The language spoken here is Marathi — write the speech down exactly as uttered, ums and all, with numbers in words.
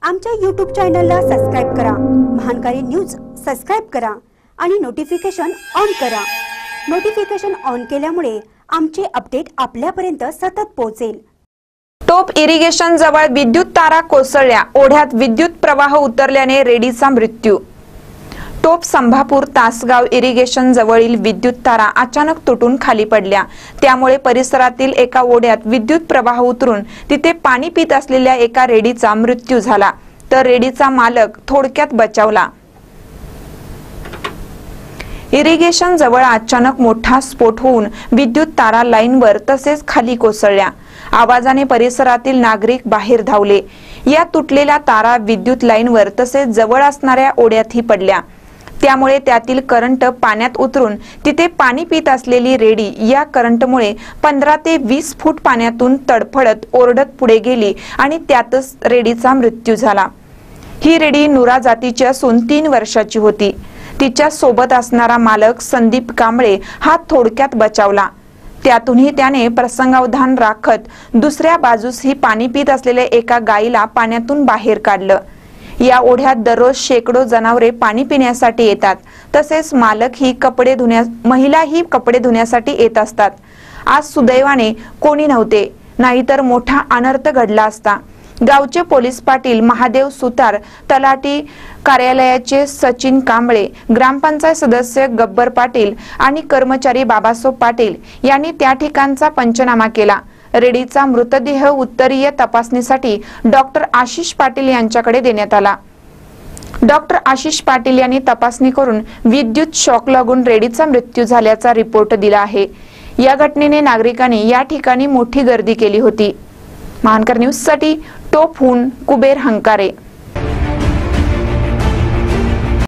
आमच्या यूट्यूब चॅनलला सबस्क्राइब करा, महानकारी न्यूज सबस्क्राइब करा आणि नोटिफिकेशन ऑन करा। नोटिफिकेशन ऑन केल्यामुळे आमचे अपडेट आपल्यापर्यंत सतत पोहोचेल। टोप इरिगेशन जवळ विद्युत तारा कोसळल्या, ओढ्यात विद्युत प्रवाह उतरल्याने रेडीचा मृत्यू। टोप संभापूर तासगाव इरिगेशन जवळील विद्युत तारा अचानक तुटून खाली पडल्या, त्यामुळे परिसरातील एका ओढ्यात विद्युत प्रवाह उतरून तिथे पाणी पित असलेल्या एका रेडीचा मृत्यू झाला, तर रेडीचा मालक थोडक्यात बचावला। इरिगेशन जवळ अचानक मोठा स्फोट होऊन विद्युत तारा लाईनवर तसेच खाली कोसळल्या। आवाजाने परिसरातील नागरिक बाहेर धावले। या तुटलेल्या तारा विद्युत लाईनवर तसेच जवळ असणाऱ्या ओढ्यातही पडल्या, त्यामुळे त्यातील करंट पाण्यात उतरून तिथे पाणी पित असलेली रेडी या करंटमुळे पंधरा ते वीस फूट पाण्यातून तडफडत ओरडत पुढे गेली आणि त्यातच रेडीचा मृत्यू झाला। ही रेडी नुरा जातीची असून तीन वर्षाची होती। तिच्या सोबत असणारा मालक संदीप कांबळे हा थोडक्यात बचावला। त्यातूनही त्याने प्रसंगावधान राखत दुसऱ्या बाजूस ही पाणी पित असलेल्या एका गायीला पाण्यातून बाहेर काढलं। या ओढ्यात दररोज शेकडो जनावरे पाणी पिण्यासाठी येतात, तसेच मालक ही कपडे धुण्या महिला ही कपडे धुण्यासाठी येत असतात। आज सुदैवाने कोणी नव्हते, नाहीतर मोठा अनर्थ घडला असता। गावचे पोलीस पाटील महादेव सुतार, तलाठी कार्यालयाचे सचिन कांबळे, ग्रामपंचायत सदस्य गब्बर पाटील आणि कर्मचारी बाबासाहेब पाटील यांनी त्या ठिकाणचा पंचनामा केला। रेडीचा मृतदेह उत्तरीय तपासणीसाठी डॉक्टर आशिष पाटील यांच्याकडे देण्यात आला। डॉक्टर आशिष पाटील यांनी तपासणी करून विद्युत शॉक लागून रेडीचा मृत्यू झाल्याचा रिपोर्ट दिला आहे। या घटनेने नागरिकांनी या ठिकाणी मोठी गर्दी केली होती। महानकर न्यूज साठी टोपहून कुबेर हंकारे।